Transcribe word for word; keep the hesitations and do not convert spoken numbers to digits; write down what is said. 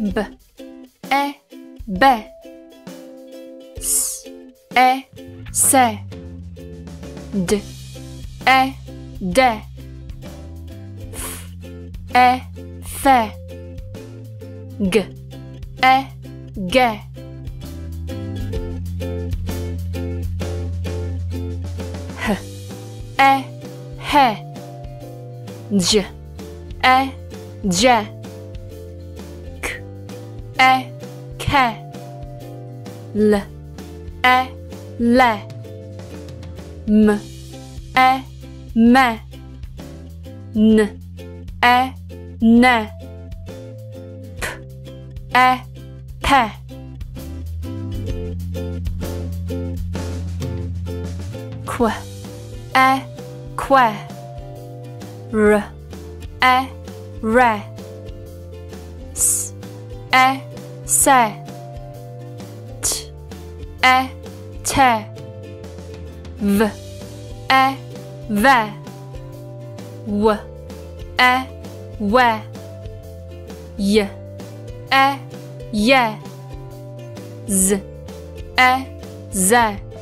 b, e, be, s, e, se, d, e, de, f, e, fe, g, e, ge, h, e, he, dž, e, dže, k, e, ke, l, e, le, m, e, me, n, e, ne, p, e, pe, kw, e, kwe, r, e, re, s, e, se, t, e, te, v, e, ve, w, e, we, j, e, je, z, e, ze.